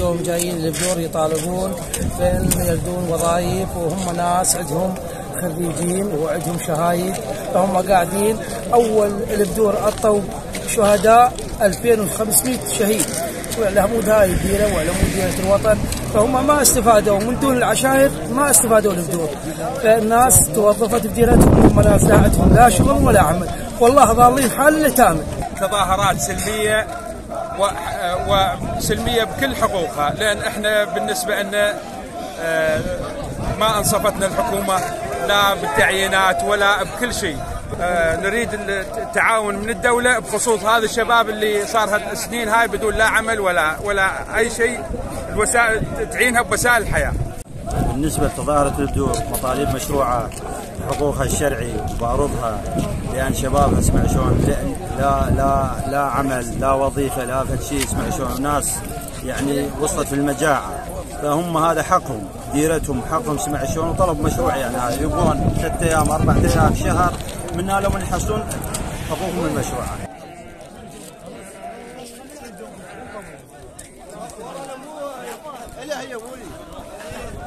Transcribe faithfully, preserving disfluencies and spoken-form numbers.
اليوم جايين للبدور يطالبون بأن يلدون وظائف، وهم ناس عندهم خريجين وعندهم شهايد، فهم قاعدين. أول البدور عطوا شهداء ألفين وخمسمئة شهيد، والعمود هاي الديرة والعمود ديرة الوطن، فهم ما استفادوا من دون العشائر، ما استفادوا البدور. فالناس توظفت بديرتهم، هم ناس لا عندهم لا شغل ولا عمل، والله ضالين حال اليتامى. تظاهرات سلمية وسلمية بكل حقوقها، لأن احنا بالنسبة لنا ما أنصفتنا الحكومة لا بالتعيينات ولا بكل شيء. نريد التعاون من الدولة بخصوص هذا الشباب اللي صار هالسنين هاي بدون لا عمل ولا ولا أي شيء، الوسائل تعينها بوسائل الحياة. بالنسبة لتظاهرة البدور مطالب مشروعة، حقوقها الشرعي وبعرضها، لأن شبابها اسمع شلون لا لا لا عمل لا وظيفة لا فد شيء، اسمع شلون ناس يعني وصلت في المجاعة، فهم هذا حقهم، ديرتهم حقهم سمع شلون، وطلب مشروع يعني هذا يبغون ثلاثة أيام أربعة أيام شهر منا لهم يحصلون حقوقهم المشروعة.